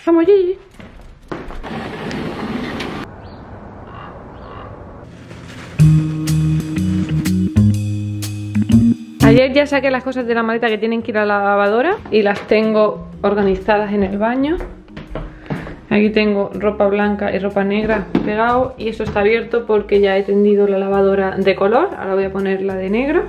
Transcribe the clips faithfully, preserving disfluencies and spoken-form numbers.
Vamos allí. Ayer ya saqué las cosas de la maleta que tienen que ir a la lavadora y las tengo organizadas en el baño. Aquí tengo ropa blanca y ropa negra pegado y eso está abierto porque ya he tendido la lavadora de color. Ahora voy a poner la de negro.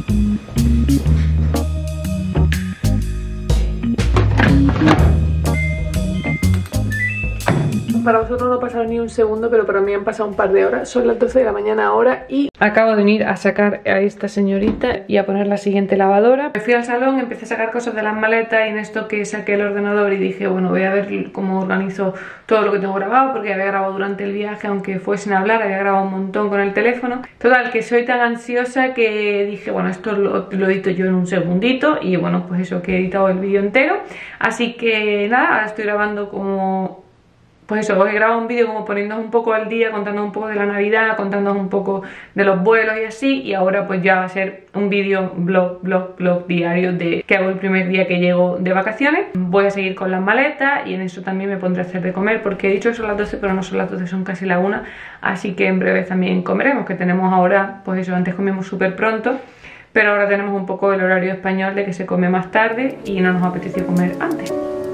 Para vosotros no ha pasado ni un segundo, pero para mí han pasado un par de horas. Son las doce de la mañana ahora y acabo de venir a sacar a esta señorita y a poner la siguiente lavadora. Me fui al salón, empecé a sacar cosas de las maletas y en esto que saqué el ordenador y dije, bueno, voy a ver cómo organizo todo lo que tengo grabado, porque había grabado durante el viaje, aunque fue sin hablar, había grabado un montón con el teléfono. Total, que soy tan ansiosa que dije, bueno, esto lo, lo edito yo en un segundito y bueno, pues eso, que he editado el vídeo entero. Así que nada, ahora estoy grabando como... Pues eso, os he grabado un vídeo como poniéndoos un poco al día, contando un poco de la Navidad, contándoos un poco de los vuelos y así. Y ahora pues ya va a ser un vídeo, blog, blog, blog diario de que hago el primer día que llego de vacaciones. Voy a seguir con las maletas y en eso también me pondré a hacer de comer, porque he dicho que son las doce, pero no son las doce, son casi la una. Así que en breve también comeremos, que tenemos ahora, pues eso, antes comíamos súper pronto, pero ahora tenemos un poco el horario español de que se come más tarde y no nos apetece comer antes.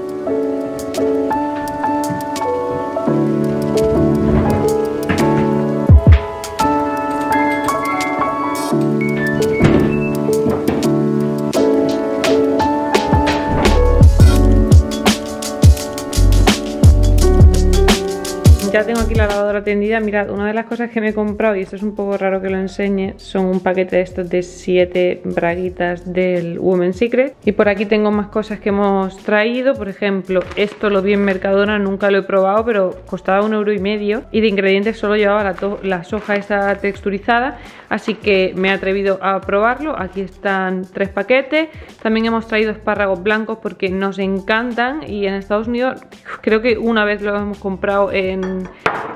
Ya tengo aquí la lavadora tendida. Mirad, una de las cosas que me he comprado, y esto es un poco raro que lo enseñe, son un paquete de estos de siete braguitas del Women's Secret. Y por aquí tengo más cosas que hemos traído. Por ejemplo, esto lo vi en Mercadona, nunca lo he probado, pero costaba un euro y medio. Y de ingredientes solo llevaba la, la soja esta texturizada, así que me he atrevido a probarlo. Aquí están tres paquetes. También hemos traído espárragos blancos porque nos encantan, y en Estados Unidos creo que una vez los hemos comprado en...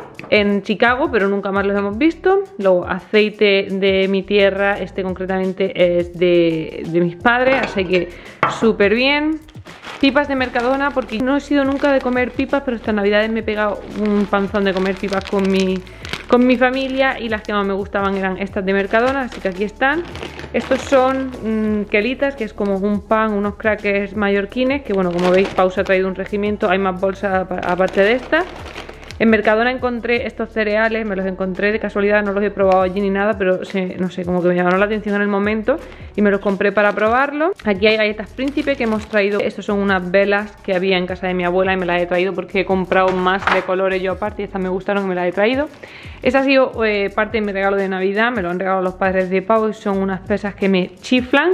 en Chicago, pero nunca más los hemos visto. Luego aceite de mi tierra, este concretamente es de, de mis padres, así que súper bien. Pipas de Mercadona, porque no he sido nunca de comer pipas, pero estas navidades me he pegado un panzón de comer pipas con mi, con mi familia, y las que más me gustaban eran estas de Mercadona, así que aquí están. Estos son mmm, quelitas, que es como un pan, unos crackers mallorquines, que bueno, como veis, Pau se ha traído un regimiento, hay más bolsas aparte de estas. En Mercadona encontré estos cereales, me los encontré de casualidad, no los he probado allí ni nada, pero se, no sé, como que me llamaron la atención en el momento y me los compré para probarlo. Aquí hay galletas Príncipe que hemos traído. Estos son unas velas que había en casa de mi abuela y me las he traído porque he comprado más de colores yo aparte y estas me gustaron y me las he traído. Esa ha sido eh, parte de mi regalo de Navidad, me lo han regalado los padres de Pau y son unas pesas que me chiflan.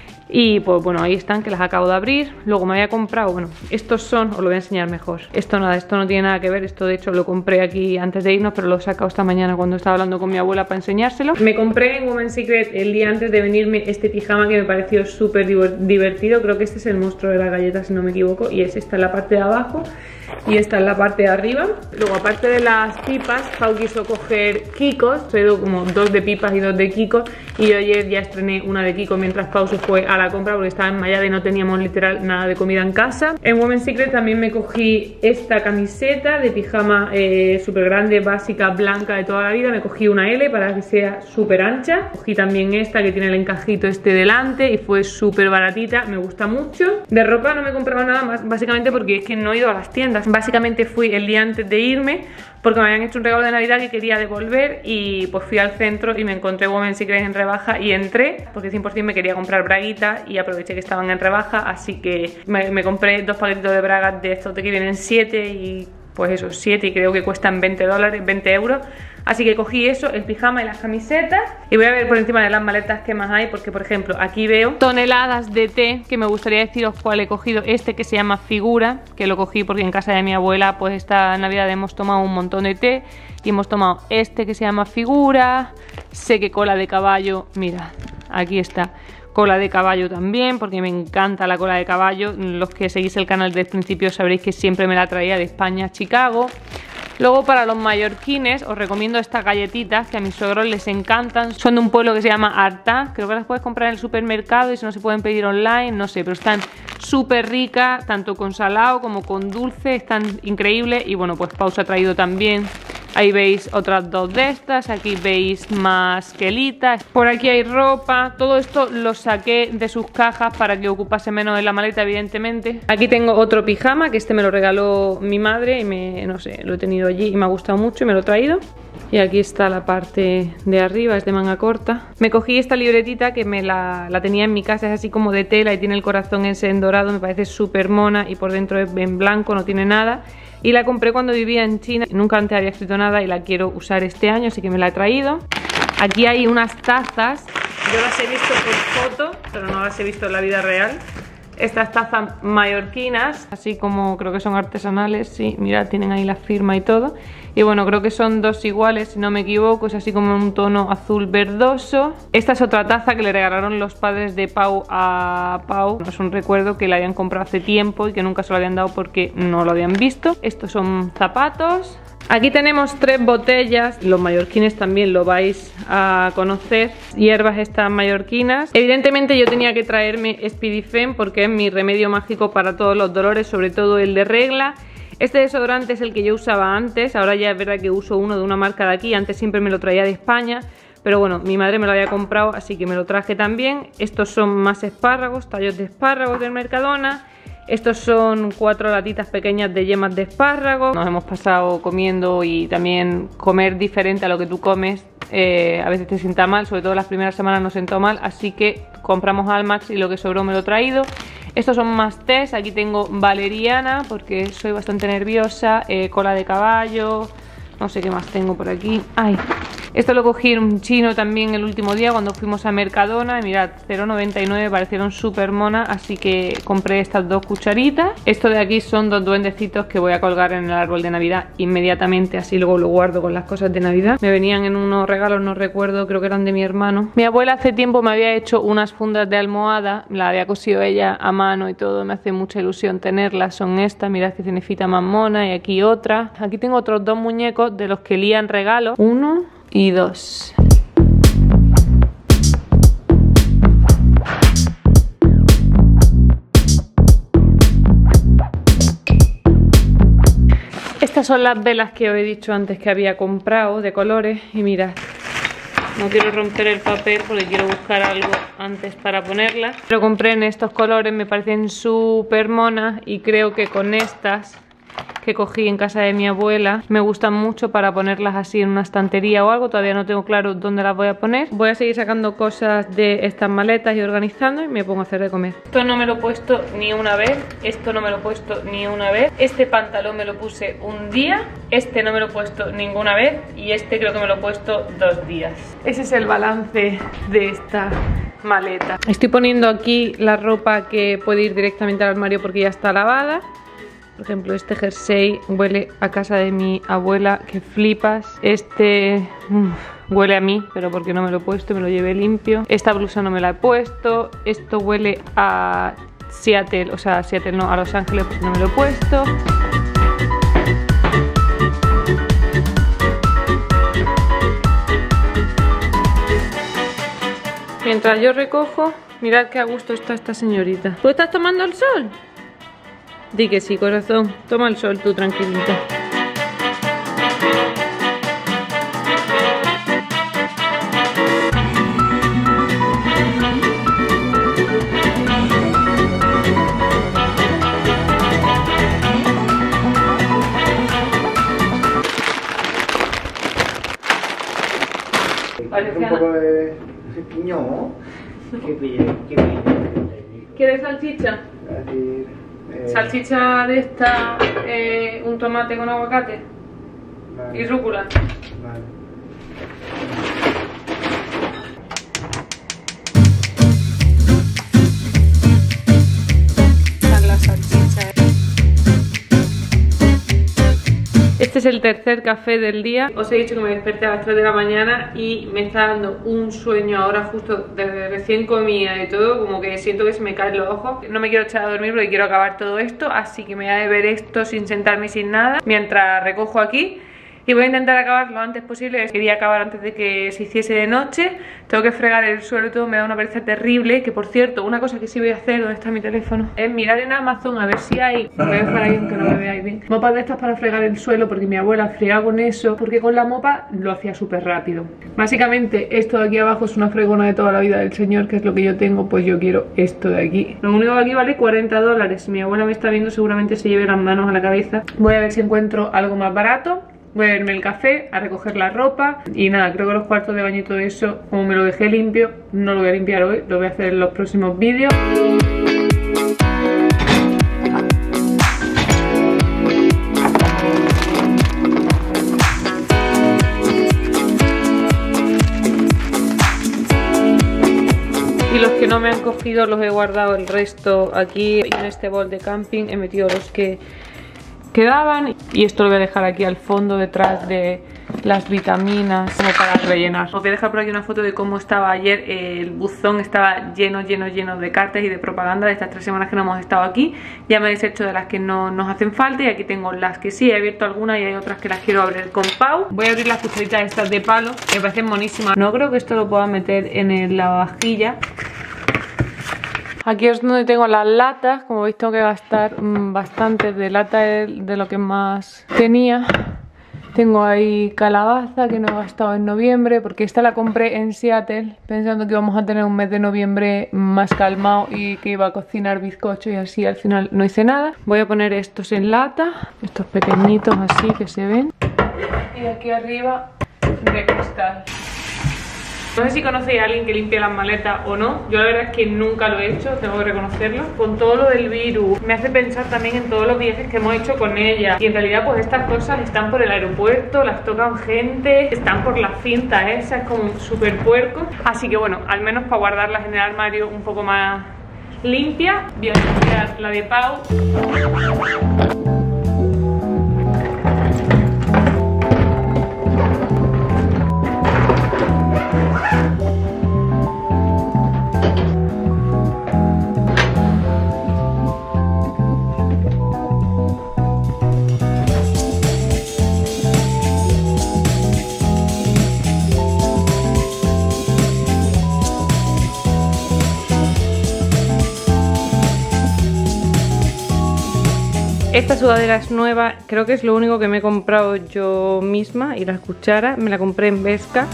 Y pues bueno, ahí están, que las acabo de abrir. Luego me había comprado, bueno, estos son, os lo voy a enseñar mejor. Esto nada, esto no tiene nada que ver. Esto de hecho lo compré aquí antes de irnos, pero lo he sacado esta mañana cuando estaba hablando con mi abuela para enseñárselo. Me compré en Women's Secret el día antes de venirme este pijama que me pareció súper divertido. Creo que este es el monstruo de la galleta, si no me equivoco, y es esta en la parte de abajo y esta en la parte de arriba. Luego, aparte de las pipas, Pau quiso coger Kikos. He traído como dos de pipas y dos de Kikos, y yo ayer ya estrené una de Kiko mientras Pau se fue a la compra porque estaba enmayada y no teníamos literal nada de comida en casa. En Women's Secret también me cogí esta camiseta de pijama eh, súper grande, básica, blanca de toda la vida. Me cogí una L para que sea súper ancha. Cogí también esta que tiene el encajito este delante y fue súper baratita, me gusta mucho. De ropa no me he comprado nada más, básicamente porque es que no he ido a las tiendas. Básicamente fui el día antes de irme porque me habían hecho un regalo de Navidad que quería devolver, y pues fui al centro y me encontré Women's Secret en rebaja y entré porque cien por cien me quería comprar braguitas y aproveché que estaban en rebaja, así que me, me compré dos paquetitos de bragas de estos de que vienen siete, y pues eso, siete, y creo que cuestan veinte dólares, veinte euros. Así que cogí eso, el pijama y las camisetas, y voy a ver por encima de las maletas qué más hay, porque por ejemplo aquí veo toneladas de té, que me gustaría deciros cuál he cogido. Este que se llama Figura, que lo cogí porque en casa de mi abuela pues esta Navidad hemos tomado un montón de té, y hemos tomado este que se llama Figura. Sé que cola de caballo, mira, aquí está, cola de caballo también, porque me encanta la cola de caballo. Los que seguís el canal desde el principio sabréis que siempre me la traía de España a Chicago. Luego, para los mallorquines os recomiendo estas galletitas que a mis suegros les encantan. Son de un pueblo que se llama Artà. Creo que las puedes comprar en el supermercado y si no se pueden pedir online, no sé, pero están súper ricas, tanto con salado como con dulce, están increíbles. Y bueno, pues Pau se ha traído también, ahí veis otras dos de estas, aquí veis más quelitas, por aquí hay ropa. Todo esto lo saqué de sus cajas para que ocupase menos en la maleta, evidentemente. Aquí tengo otro pijama, que este me lo regaló mi madre y me, no sé, lo he tenido allí y me ha gustado mucho y me lo he traído. Y aquí está la parte de arriba, es de manga corta. Me cogí esta libretita que me la, la tenía en mi casa, es así como de tela y tiene el corazón ese en dorado, me parece súper mona y por dentro es en blanco, no tiene nada. Y la compré cuando vivía en China, nunca antes había escrito nada y la quiero usar este año, así que me la he traído. Aquí hay unas tazas, yo las he visto por foto, pero no las he visto en la vida real. Estas tazas mallorquinas, así como creo que son artesanales, sí, mirad, tienen ahí la firma y todo. Y bueno, creo que son dos iguales, si no me equivoco, es así como un tono azul verdoso. Esta es otra taza que le regalaron los padres de Pau a Pau. Es un recuerdo que le habían comprado hace tiempo y que nunca se lo habían dado porque no lo habían visto. Estos son zapatos. Aquí tenemos tres botellas, los mallorquines también lo vais a conocer, hierbas estas mallorquinas. Evidentemente yo tenía que traerme Speedifen porque es mi remedio mágico para todos los dolores, sobre todo el de regla. Este desodorante es el que yo usaba antes, ahora ya es verdad que uso uno de una marca de aquí, antes siempre me lo traía de España. Pero bueno, mi madre me lo había comprado, así que me lo traje también. Estos son más espárragos, tallos de espárragos del Mercadona. Estos son cuatro latitas pequeñas de yemas de espárrago. Nos hemos pasado comiendo y también comer diferente a lo que tú comes eh, a veces te sienta mal, sobre todo las primeras semanas nos sentó mal, así que compramos Almax y lo que sobró me lo he traído. Estos son más tés, aquí tengo valeriana porque soy bastante nerviosa, eh, cola de caballo, no sé qué más tengo por aquí. Ay, esto lo cogí en un chino también el último día cuando fuimos a Mercadona. Y mirad, cero noventa y nueve, parecieron súper monas, así que compré estas dos cucharitas. Esto de aquí son dos duendecitos que voy a colgar en el árbol de Navidad inmediatamente, así luego lo guardo con las cosas de Navidad. Me venían en unos regalos, no recuerdo, creo que eran de mi hermano. Mi abuela hace tiempo me había hecho unas fundas de almohada, la había cosido ella a mano y todo, me hace mucha ilusión tenerlas. Son estas, mirad que cenefita más mona, y aquí otra. Aquí tengo otros dos muñecos de los que lían regalos, uno y dos. Estas son las velas que os he dicho antes que había comprado de colores y mirad, no quiero romper el papel porque quiero buscar algo antes para ponerlas. Lo compré en estos colores, me parecen súper monas y creo que con estas que cogí en casa de mi abuela me gustan mucho para ponerlas así en una estantería o algo. Todavía no tengo claro dónde las voy a poner. Voy a seguir sacando cosas de estas maletas y organizando y me pongo a hacer de comer. Esto no me lo he puesto ni una vez, esto no me lo he puesto ni una vez, este pantalón me lo puse un día, este no me lo he puesto ninguna vez y este creo que me lo he puesto dos días. Ese es el balance de esta maleta. Estoy poniendo aquí la ropa que puede ir directamente al armario porque ya está lavada. Por ejemplo, este jersey huele a casa de mi abuela, que flipas. Este uff, huele a mí, pero porque no me lo he puesto, me lo llevé limpio. Esta blusa no me la he puesto. Esto huele a Seattle, o sea, a Seattle no, a Los Ángeles, porque no me lo he puesto. Mientras yo recojo, mirad qué a gusto está esta señorita. ¿Tú estás tomando el sol? Di que sí, corazón. Toma el sol tú, tranquilita. Un poco de piñón. ¿Qué pide? ¿Qué pide? ¿Quieres salchicha? Eh, Salchicha de esta, eh, un tomate con aguacate vale, y rúcula. Vale. La salchicha. Este es el tercer café del día. Os he dicho que me desperté a las tres de la mañana y me está dando un sueño ahora justo desde recién comida y todo, como que siento que se me caen los ojos. No me quiero echar a dormir porque quiero acabar todo esto, así que me voy a beber esto sin sentarme y sin nada mientras recojo aquí. y voy a intentar acabar lo antes posible. Quería acabar antes de que se hiciese de noche. Tengo que fregar el suelo y todo, me da una pereza terrible. Que por cierto, una cosa que sí voy a hacer, ¿dónde está mi teléfono? Es mirar en Amazon a ver si hay, lo voy a dejar ahí aunque no me veáis bien, mopas de estas para fregar el suelo, porque mi abuela fregaba con eso, porque con la mopa lo hacía súper rápido. Básicamente esto de aquí abajo es una fregona de toda la vida del señor, que es lo que yo tengo, pues yo quiero esto de aquí. Lo único que aquí vale cuarenta dólares. Si mi abuela me está viendo, seguramente se lleve las manos a la cabeza. Voy a ver si encuentro algo más barato. Voy a beberme el café, a recoger la ropa. Y nada, creo que los cuartos de baño y todo eso, como me lo dejé limpio, no lo voy a limpiar hoy, lo voy a hacer en los próximos vídeos. Y los que no me han cogido los he guardado el resto aquí en este bol de camping. He metido los que quedaban y esto lo voy a dejar aquí al fondo detrás de las vitaminas como para rellenar. Os voy a dejar por aquí una foto de cómo estaba ayer. El buzón estaba lleno, lleno, lleno de cartas y de propaganda de estas tres semanas que no hemos estado aquí. Ya me he deshecho de las que no nos hacen falta y aquí tengo las que sí, he abierto algunas y hay otras que las quiero abrir con Pau. Voy a abrir las cucharitas estas de palo, que me parecen monísimas. No creo que esto lo pueda meter en el lavavajilla. Aquí es donde tengo las latas. Como veis, tengo que gastar mmm, bastante de lata de, de lo que más tenía. Tengo ahí calabaza que no he gastado en noviembre, porque esta la compré en Seattle pensando que íbamos a tener un mes de noviembre más calmado y que iba a cocinar bizcocho, y así al final no hice nada. Voy a poner estos en lata, estos pequeñitos así que se ven, y aquí arriba de cristal. No sé si conocéis a alguien que limpie las maletas o no. Yo la verdad es que nunca lo he hecho, tengo que reconocerlo. Con todo lo del virus, me hace pensar también en todos los viajes que hemos hecho con ella. Y en realidad pues estas cosas están por el aeropuerto, las tocan gente, están por las cintas esas, es como súper puerco. Así que bueno, al menos para guardarlas en el armario un poco más limpia. Voy a limpiar la de Pau. Esta sudadera es nueva, creo que es lo único que me he comprado yo misma. Y las cucharas me la compré en Bershka.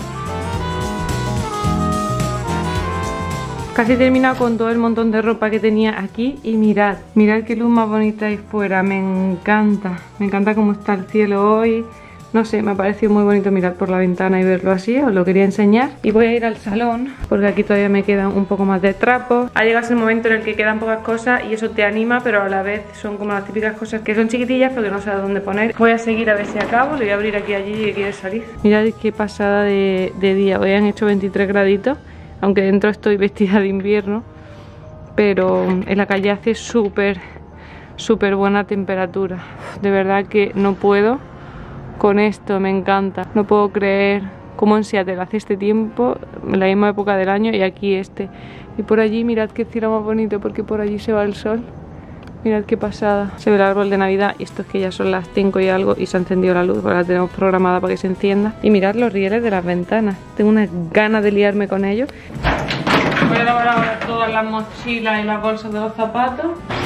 Casi he terminado con todo el montón de ropa que tenía aquí. Y mirad, mirad qué luz más bonita hay fuera, me encanta. Me encanta cómo está el cielo hoy. No sé, me ha parecido muy bonito mirar por la ventana y verlo así, os lo quería enseñar. Y voy a ir al salón, porque aquí todavía me quedan un poco más de trapos. Ha llegado ese momento en el que quedan pocas cosas y eso te anima, pero a la vez son como las típicas cosas que son chiquitillas, pero que no sabes dónde poner. Voy a seguir a ver si acabo, le voy a abrir aquí a Gigi que quiere salir. Mirad qué pasada de, de día, hoy han hecho veintitrés graditos, aunque dentro estoy vestida de invierno. Pero en la calle hace súper, súper buena temperatura. De verdad que no puedo con esto, me encanta. No puedo creer cómo en Seattle hace este tiempo, en la misma época del año, y aquí este. Y por allí, mirad qué cielo más bonito, porque por allí se va el sol. Mirad qué pasada. Se ve el árbol de Navidad, y esto es que ya son las cinco y algo y se ha encendido la luz, porque la tenemos programada para que se encienda. Y mirad los rieles de las ventanas. Tengo unas ganas de liarme con ellos. Voy a lavar ahora todas las mochilas y las bolsas de los zapatos.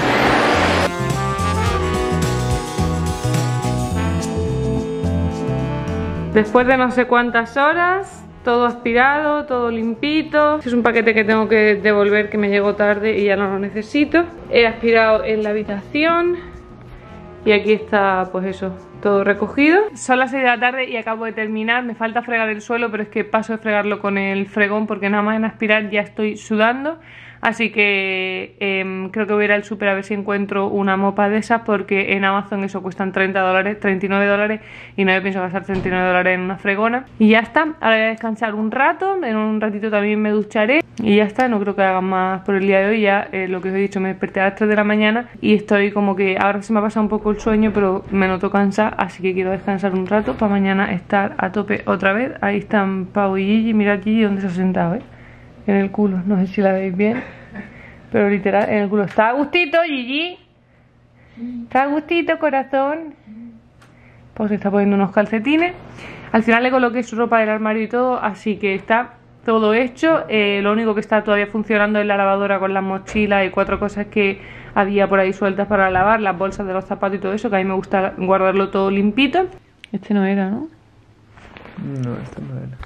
Después de no sé cuántas horas, todo aspirado, todo limpito. Este es un paquete que tengo que devolver, que me llegó tarde y ya no lo necesito. He aspirado en la habitación y aquí está, pues eso, todo recogido. Son las seis de la tarde y acabo de terminar. Me falta fregar el suelo, pero es que paso de fregarlo con el fregón porque nada más en aspirar ya estoy sudando. Así que eh, creo que voy a ir al súper a ver si encuentro una mopa de esas, porque en Amazon eso cuestan treinta dólares, treinta y nueve dólares, y no me pienso gastar treinta y nueve dólares en una fregona. Y ya está, ahora voy a descansar un rato, en un ratito también me ducharé y ya está. No creo que haga más por el día de hoy. Ya eh, lo que os he dicho, me desperté a las tres de la mañana y estoy como que ahora se me ha pasado un poco el sueño, pero me noto cansada, así que quiero descansar un rato para mañana estar a tope otra vez. Ahí están Pau y Gigi, mirad Gigi donde se ha sentado, ¿eh? En el culo, no sé si la veis bien, pero literal en el culo. ¿Está a gustito, Gigi? ¿Está a gustito, corazón? pues se está poniendo unos calcetines. Al final le coloqué su ropa del armario y todo, así que está todo hecho. Eh, lo único que está todavía funcionando es la lavadora con las mochilas y cuatro cosas que había por ahí sueltas para lavar, las bolsas de los zapatos y todo eso, que a mí me gusta guardarlo todo limpito. Este no era, ¿no? No, este no era.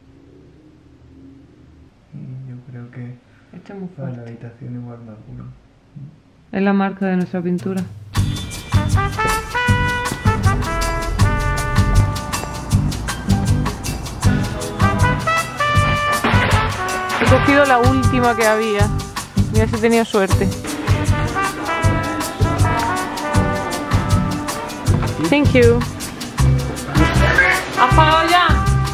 Y yo creo que Este es muy para fuerte. la habitación igual más uno. Es la marca de nuestra pintura. He cogido la última que había. Mira si he tenido suerte. Thank you. ¿Has pagado ya?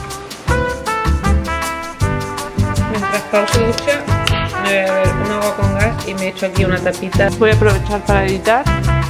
Mientras Pau se ducha, me voy a beber un agua con gas y me he hecho aquí una tapita. Voy a aprovechar para editar.